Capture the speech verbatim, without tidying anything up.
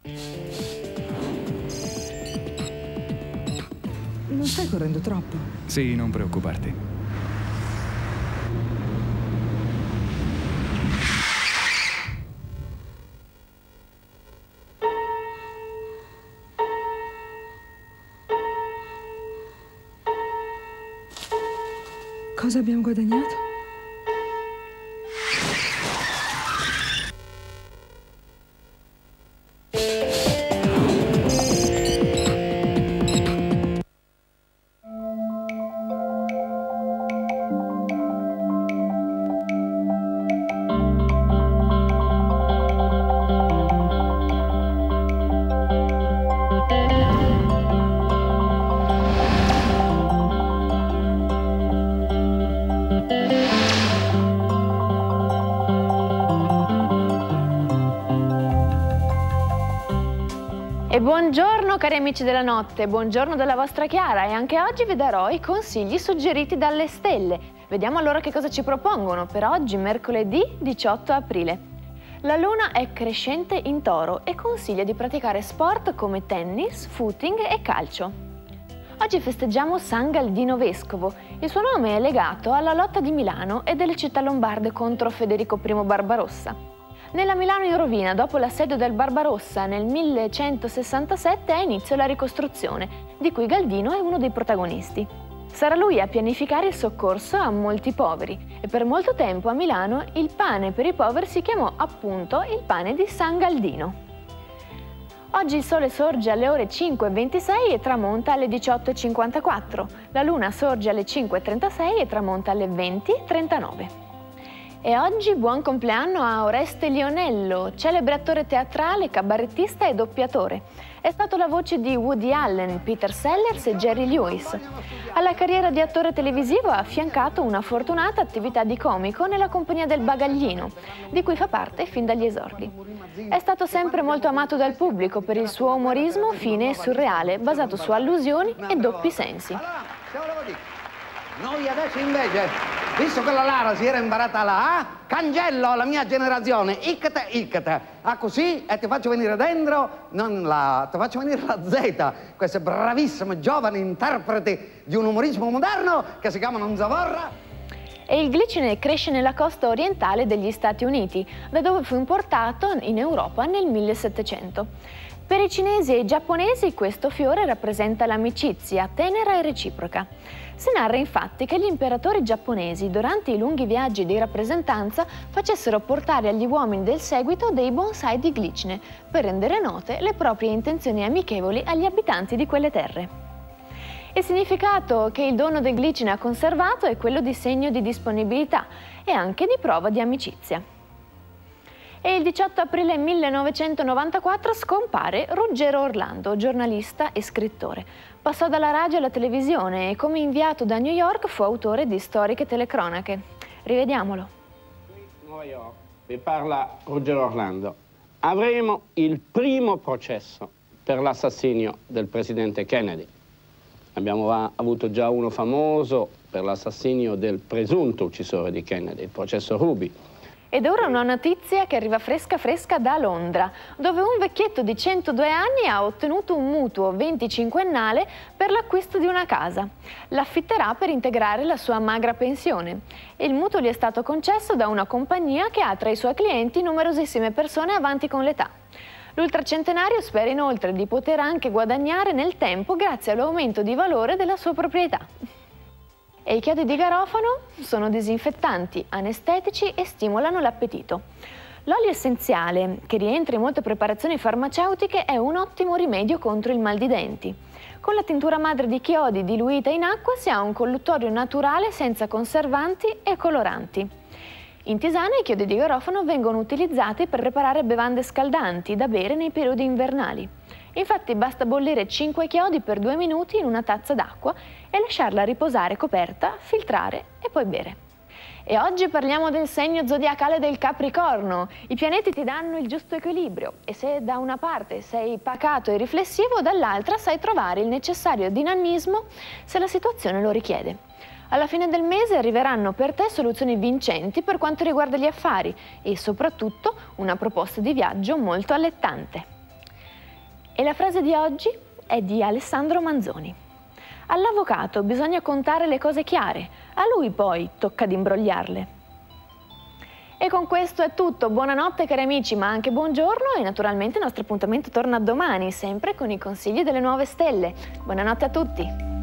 Non stai correndo troppo? Sì, non preoccuparti. Cosa abbiamo guadagnato? E buongiorno cari amici della notte, buongiorno dalla vostra Chiara e anche oggi vi darò i consigli suggeriti dalle stelle. Vediamo allora che cosa ci propongono per oggi, mercoledì diciotto aprile. La luna è crescente in Toro e consiglia di praticare sport come tennis, footing e calcio. Oggi festeggiamo San Galdino Vescovo. Il suo nome è legato alla lotta di Milano e delle città lombarde contro Federico primo Barbarossa. Nella Milano in rovina, dopo l'assedio del Barbarossa nel millecentosessantasette, ha inizio la ricostruzione, di cui Galdino è uno dei protagonisti. Sarà lui a pianificare il soccorso a molti poveri e per molto tempo a Milano il pane per i poveri si chiamò appunto il pane di San Galdino. Oggi il sole sorge alle ore cinque e ventisei e tramonta alle diciotto e cinquantaquattro. La luna sorge alle cinque e trentasei e tramonta alle venti e trentanove. E oggi buon compleanno a Oreste Lionello, celebre attore teatrale, cabarettista e doppiatore. È stato la voce di Woody Allen, Peter Sellers e Jerry Lewis. Alla carriera di attore televisivo ha affiancato una fortunata attività di comico nella compagnia del Bagaglino, di cui fa parte fin dagli esordi. È stato sempre molto amato dal pubblico per il suo umorismo fine e surreale, basato su allusioni e doppi sensi. Noi adesso invece, visto che la Lara si era imparata la A, cancello la mia generazione, icte, icte, ah così, e ti faccio venire dentro, non la, ti faccio venire la Z, queste bravissime giovani interpreti di un umorismo moderno che si chiamano Zavorra. E il glicine cresce nella costa orientale degli Stati Uniti, da dove fu importato in Europa nel millesettecento. Per i cinesi e i giapponesi questo fiore rappresenta l'amicizia tenera e reciproca. Si narra infatti che gli imperatori giapponesi durante i lunghi viaggi di rappresentanza facessero portare agli uomini del seguito dei bonsai di glicine per rendere note le proprie intenzioni amichevoli agli abitanti di quelle terre. Il significato che il dono del glicine ha conservato è quello di segno di disponibilità e anche di prova di amicizia. E il diciotto aprile millenovecentonovantaquattro scompare Ruggero Orlando, giornalista e scrittore. Passò dalla radio alla televisione e come inviato da New York fu autore di storiche telecronache. Rivediamolo. Nuova York, vi parla Ruggero Orlando. Avremo il primo processo per l'assassinio del presidente Kennedy. Abbiamo avuto già uno famoso per l'assassinio del presunto uccisore di Kennedy, il processo Ruby. Ed ora una notizia che arriva fresca fresca da Londra, dove un vecchietto di centodue anni ha ottenuto un mutuo venticinquennale per l'acquisto di una casa. L'affitterà per integrare la sua magra pensione. Il mutuo gli è stato concesso da una compagnia che ha tra i suoi clienti numerosissime persone avanti con l'età. L'ultracentenario spera inoltre di poter anche guadagnare nel tempo grazie all'aumento di valore della sua proprietà. E i chiodi di garofano sono disinfettanti, anestetici e stimolano l'appetito. L'olio essenziale, che rientra in molte preparazioni farmaceutiche, è un ottimo rimedio contro il mal di denti. Con la tintura madre di chiodi diluita in acqua si ha un colluttorio naturale senza conservanti e coloranti. In tisana i chiodi di garofano vengono utilizzati per preparare bevande scaldanti da bere nei periodi invernali. Infatti basta bollire cinque chiodi per due minuti in una tazza d'acqua e lasciarla riposare coperta, filtrare e poi bere. E oggi parliamo del segno zodiacale del Capricorno. I pianeti ti danno il giusto equilibrio e se da una parte sei pacato e riflessivo, dall'altra sai trovare il necessario dinamismo se la situazione lo richiede. Alla fine del mese arriveranno per te soluzioni vincenti per quanto riguarda gli affari e soprattutto una proposta di viaggio molto allettante. E la frase di oggi è di Alessandro Manzoni. All'avvocato bisogna contare le cose chiare, a lui poi tocca ad imbrogliarle. E con questo è tutto, buonanotte cari amici, ma anche buongiorno e naturalmente il nostro appuntamento torna domani, sempre con i consigli delle nuove stelle. Buonanotte a tutti!